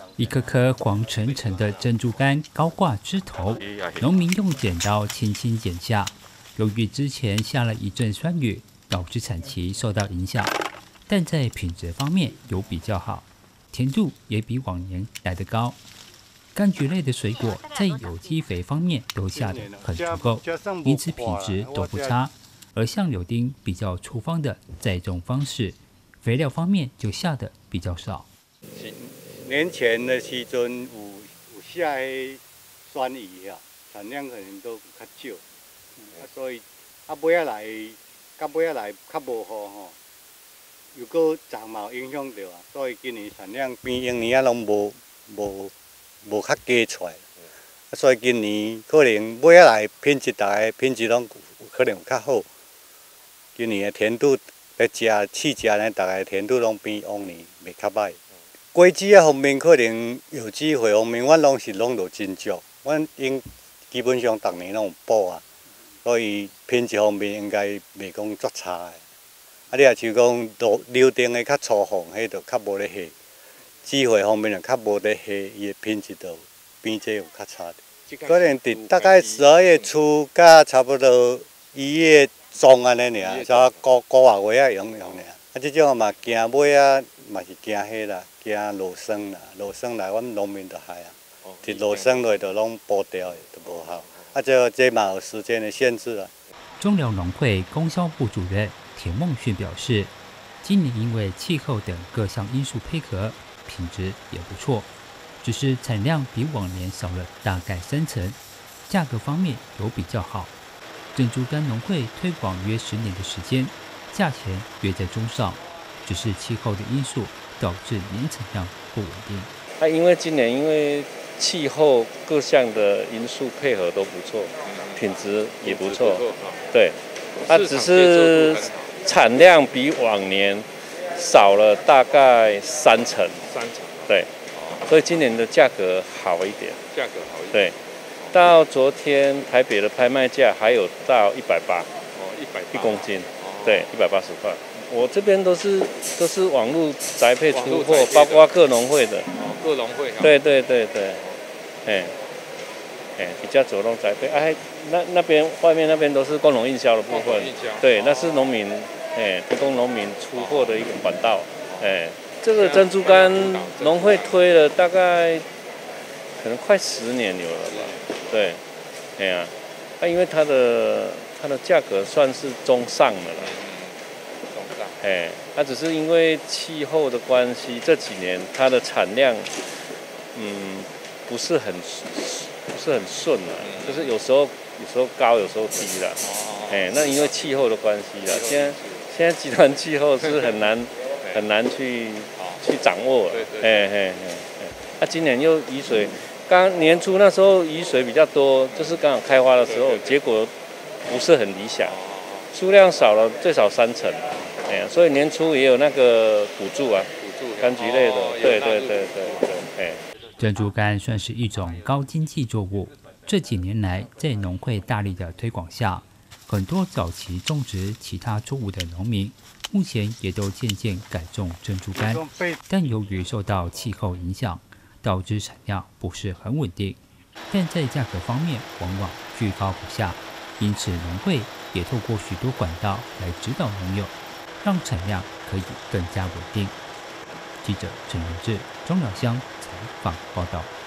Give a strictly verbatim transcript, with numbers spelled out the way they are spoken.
一颗颗黄澄澄的珍珠柑高挂枝头，农民用剪刀轻轻剪下。由于之前下了一阵酸雨，导致产期受到影响，但在品质方面有比较好，甜度也比往年来得高。柑橘类的水果在有机肥方面都下得很足够，因此品质都不差。而像柳丁比较粗方的栽种方式，肥料方面就下得比较少。 年前的时阵有有下迄酸雨啊，产量可能都较少，啊，所以啊尾仔来，到尾仔来较无雨吼，又搁长毛影响到啊，所以今年产量比往年啊拢无无无较加出来，啊，所以今年可能尾仔来品质大概品质拢可能有较好。今年的甜度要食试食呢，大概甜度拢比往年袂较歹。果子啊方面，可能有机会方面，阮拢是拢落真足，阮应基本上逐年拢有补啊，所以品质方面应该袂讲足差的。啊，你若像讲柳柳丁的较粗放，迄就较无咧下；机会方面就较无咧下，伊的品质就比这有较差点。可能伫大概十二月初到差不多一月中安尼尔，差高高啊月啊用用尔。啊，即种嘛惊买啊，嘛是惊迄啦。惊落霜啦，落霜来，阮农民就害啊，一落霜落就拢剥掉的，就无好。啊，这这嘛有时间的限制啊。 中寮农会供销部主任田梦训表示，今年因为气候等各项因素配合，品质也不错，只是产量比往年少了大概三成，价格方面有比较好。珍珠柑农会推广约十年的时间，价钱约在中上，只是气候的因素导致年产量不稳定。 啊，因为今年因为气候各项的因素配合都不错，品质也不错，对，它、啊、只是产量比往年少了大概三成， 三成， 对，所以今年的价格好一点， 价格好一点， 对，到昨天台北的拍卖价还有到一百八， 哦，一百一公斤，对，一百八十块。我这边都是都是网络宅配出货，包括各农会的。 哦，各农会。 对对对对，哎，哎，比较主动宅配，哎，那那边外面那边都是共同运销的部分。对，那是农民，哎，提供农民出货的一个管道。哎，这个珍珠柑农会推了大概可能快十年有了吧？对，哎呀，啊，因为它的它的价格算是中上的了。哎，它只是因为气候的关系，这几年它的产量，嗯，不是很不是很顺啊，就是有时候有时候高，有时候低啦。哎，那因为气候的关系啦，现在现在极端气候是很难很难去去掌握了。哎哎哎哎，那今年又雨水，刚年初那时候雨水比较多，就是刚好开花的时候，结果不是很理想，数量少了最少三成。哎，所以年初也有那个补助啊，补助柑橘类的，哦、对对对对对，哎。 珍珠柑算是一种高经济作物，这几年来在农会大力的推广下，很多早期种植其他作物的农民，目前也都渐渐改种珍珠柑，但由于受到气候影响，导致产量不是很稳定，但在价格方面往往居高不下，因此农会也透过许多管道来指导农友，让产量可以更加稳定。记者陈元志，中寮乡采访报道。